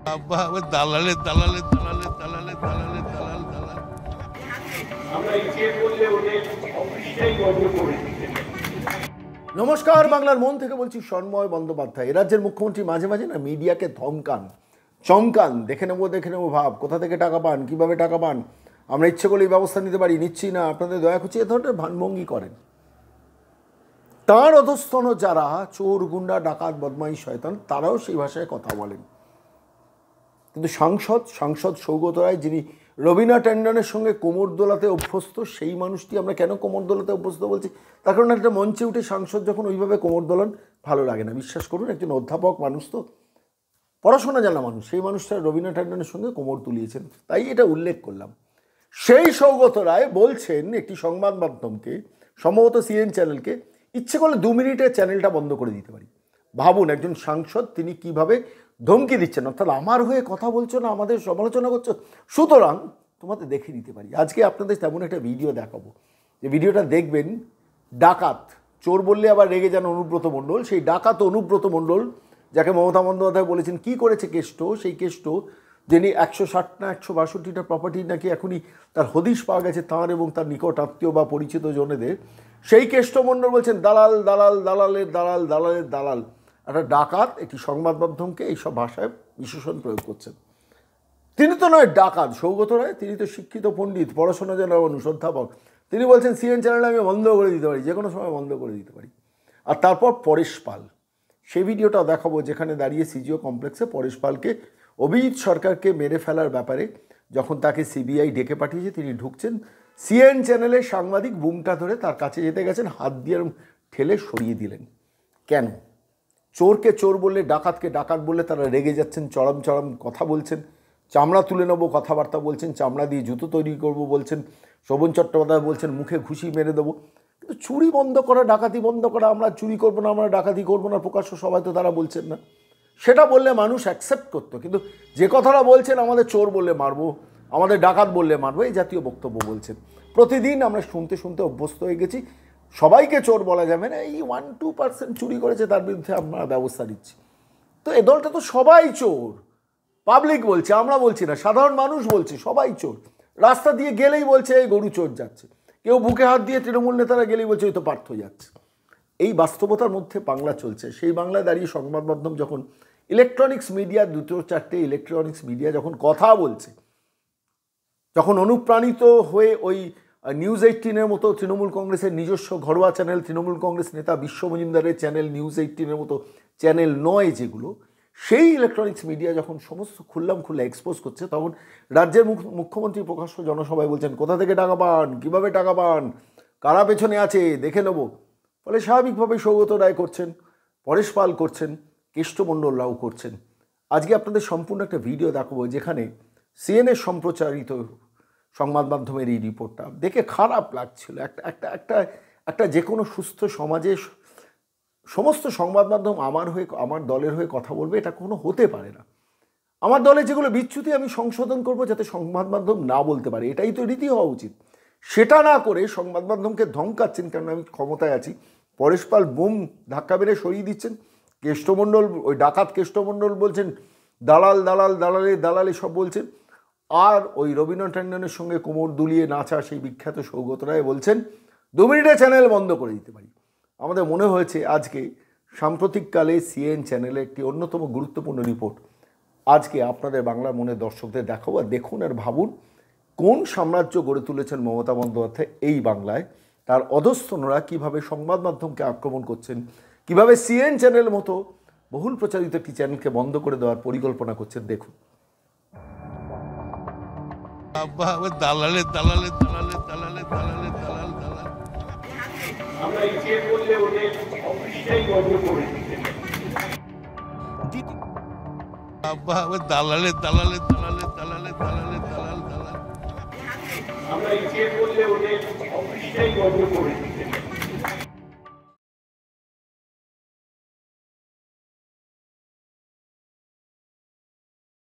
দালালে দালালে দালালে দালালে দালালে দালাল দালাল আমরা ইচ্ছে করলে ওদের অফিসটাই বন্ধ করে দিতে। নমস্কার, বাংলার মন থেকে বলছি সন্ময় বন্দ্যোপাধ্যায়। রাজ্যের মুখ্যমন্ত্রী মাঝে মাঝে না মিডিয়াকে ধমকান, চমকান, দেখে নেবো ভাব, কোথা থেকে টাকা পান, কিভাবে টাকা পান, আমরা ইচ্ছে করলে এই ব্যবস্থা নিতে পারি, নিচ্ছি না, আপনাদের দয়া করছি, এ ধরনের ভানভঙ্গি করেন। তাঁর অধস্তন যারা চোর, গুন্ডা, ডাকাত, বদমাইশ, শয়তান, তারাও সেই ভাষায় কথা বলেন। কিন্তু সাংসদ সৌগত রায়, যিনি রবীনা ট্যান্ডনের সঙ্গে কোমর দোলাতে অভ্যস্ত, সেই মানুষটি আমরা কেন কোমর দোলাতে অভ্যস্ত বলছি? তার কারণ একটা মঞ্চে উঠে সাংসদ যখন ওইভাবে কোমর দোলান, ভালো লাগে না। বিশ্বাস করুন, একজন অধ্যাপক মানুষ, তো পড়াশোনা জানা মানুষ, সেই মানুষটা রবীনা ট্যান্ডনের সঙ্গে কোমর তুলিয়েছেন, তাই এটা উল্লেখ করলাম। সেই সৌগত রায় বলছেন একটি সংবাদ মাধ্যমকে, সম্ভবত সিএন চ্যানেলকে, ইচ্ছে করলে 2 মিনিটে চ্যানেলটা বন্ধ করে দিতে পারি। ভাবুন, একজন সাংসদ তিনি কিভাবে ধমকি দিচ্ছেন, অর্থাৎ আমার হয়ে কথা বলছো না, আমাদের সমালোচনা করছো, সুতরাং তোমাদের দেখে নিতে পারি। আজকে আপনাদের তেমন একটা ভিডিও দেখাবো, যে ভিডিওটা দেখবেন, ডাকাত, চোর বললে আবার রেগে যান অনুব্রত মণ্ডল, সেই ডাকাত অনুব্রত মণ্ডল, যাকে মমতা বন্দ্যোপাধ্যায় বলেছেন কি করেছে কেষ্ট, সেই কেষ্ট, যিনি 160 না 162টা প্রপার্টি নাকি এখনই তার হদিশ পাওয়া গেছে তাঁর এবং তার নিকট আত্মীয় বা পরিচিত জনেদের, সেই কেষ্টমণ্ডল বলছেন দালাল দালাল দালালের দালাল দালালের দালাল। একটা ডাকাত একটি সংবাদ মাধ্যমকে এইসব ভাষায় বিশেষণ প্রয়োগ করছেন। তিনি তো নয় ডাকাত সৌগত রায়, তিনি তো শিক্ষিত পণ্ডিত, পড়াশোনা জানা মানুষ, অধ্যাপক। তিনি বলছেন সিএন চ্যানেল আমি বন্ধ করে দিতে পারি, যে কোনো সময় বন্ধ করে দিতে পারি। আর তারপর পরেশ পাল, সেই ভিডিওটা দেখাবো, যেখানে দাঁড়িয়ে সিজিও কমপ্লেক্সে পরেশ পালকে অভিজিৎ সরকারকে মেরে ফেলার ব্যাপারে যখন তাকে সিবিআই ডেকে পাঠিয়েছে, তিনি ঢুকছেন, সিএন চ্যানেলের সাংবাদিক বুমটা ধরে তার কাছে যেতে গেছেন, হাত দিয়ে ঠেলে সরিয়ে দিলেন। কেন? চোরকে চোর বললে, ডাকাতকে ডাকাত বললে তারা রেগে যাচ্ছেন, চরম চরম কথা বলছেন, চামড়া তুলে নেবো কথাবার্তা বলছেন, চামড়া দিয়ে জুতো তৈরি করব বলছেন, শোভন চট্টোপাধ্যায় বলছেন মুখে ঘুষি মেরে দেবো। কিন্তু চুরি বন্ধ করা, ডাকাতি বন্ধ করা, আমরা চুরি করবো না, আমরা ডাকাতি করবো না, প্রকাশ্য সবাই তো তারা বলছেন না। সেটা বললে মানুষ অ্যাকসেপ্ট করতো, কিন্তু যে কথাটা বলছেন আমাদের চোর বললে মারবো, আমাদের ডাকাত বললে মারবো, এই জাতীয় বক্তব্য বলছেন। প্রতিদিন আমরা শুনতে শুনতে অভ্যস্ত হয়ে গেছি। সবাইকে চোর বলা যাবে না, এই 1-2% চুরি করেছে তার বিরুদ্ধে আমরা ব্যবস্থা নিচ্ছি। তো এ দলটা তো সবাই চোর, পাবলিক বলছে, আমরা বলছি না, সাধারণ মানুষ বলছে সবাই চোর। রাস্তা দিয়ে গেলেই বলছে এই গরু চোর যাচ্ছে, কেউ বুকে হাত দিয়ে তৃণমূল নেতারা গেলেই বলছে ওই তো পার্থ যাচ্ছে। এই বাস্তবতার মধ্যে বাংলা চলছে। সেই বাংলায় দাঁড়িয়ে সংবাদ মাধ্যম যখন ইলেকট্রনিক্স মিডিয়া, 2-4টে ইলেকট্রনিক্স মিডিয়া যখন কথা বলছে, যখন অনুপ্রাণিত হয়ে ওই নিউজ 18-এর মতো তৃণমূল কংগ্রেসের নিজস্ব ঘরোয়া চ্যানেল, তৃণমূল কংগ্রেস নেতা বিশ্ব মজুমদারের চ্যানেল, নিউজ 18-এর মতো চ্যানেল নয় যেগুলো, সেই ইলেকট্রনিক্স মিডিয়া যখন সমস্ত খুলে এক্সপোজ করছে, তখন রাজ্যের মুখ্যমন্ত্রী প্রকাশ্য জনসভায় বলছেন কোথা থেকে টাকা পান, কীভাবে টাকা পান, কারা পেছনে আছে দেখে নেব। ফলে স্বাভাবিকভাবে সৌগত রায় করছেন, পরেশ পাল করছেন, কেষ্টমণ্ডলরাও করছেন। আজকে আপনাদের সম্পূর্ণ একটা ভিডিও দেখাবো, যেখানে সিএনএর সম্প্রচারিত সংবাদ মাধ্যমের এই রিপোর্টটা দেখে খারাপ লাগছিল। একটা যে কোনো সুস্থ সমাজে সমস্ত সংবাদ মাধ্যম আমার দলের হয়ে কথা বলবে, এটা কোনো হতে পারে না। আমার দলে যেগুলো বিচ্যুতি আমি সংশোধন করব, যাতে সংবাদ মাধ্যম না বলতে পারে, এটাই তো রীতি হওয়া উচিত। সেটা না করে সংবাদ মাধ্যমকে ধমকাচ্ছেন, কারণ আমি ক্ষমতায় আছি। পরেশ পাল বুম ধাক্কা মেরে সরিয়ে দিচ্ছেন। কেষ্টমণ্ডল, ওই ডাকাত কেষ্টমণ্ডল বলছেন দালাল দালাল দালালে দালালে সব বলছেন। আর ওই রবীন্দ্র ট্যান্ডনের সঙ্গে কোমর দুলিয়ে নাচা সেই বিখ্যাত সৌগত রায় বলছেন 2 মিনিটে চ্যানেল বন্ধ করে দিতে পারি। আমাদের মনে হয়েছে আজকে সাম্প্রতিককালে সিএন চ্যানেলে একটি অন্যতম গুরুত্বপূর্ণ রিপোর্ট আজকে আপনাদের বাংলার মনের দর্শকদের দেখাবো। আর দেখুন আর ভাবুন, কোন সাম্রাজ্য গড়ে তুলেছেন মমতা বন্দ্যোপাধ্যায় এই বাংলায়। তার অধস্তনরা কীভাবে সংবাদ মাধ্যমকে আক্রমণ করছেন, কিভাবে সিএন চ্যানেল মতো বহুল প্রচারিত একটি চ্যানেলকে বন্ধ করে দেওয়ার পরিকল্পনা করছেন। দেখুন। দালালে দালালে দালালে দালালে দালালে দালাল দালাল আমরা ইচ্ছে করলে ওদের অফিসটাই বন্ধ করে দিতে। দালালে দালালে দালালে দালালে দালালে দালাল দালাল আমরা ইচ্ছে করলে ওদের অফিসটাই বন্ধ করে দিতে।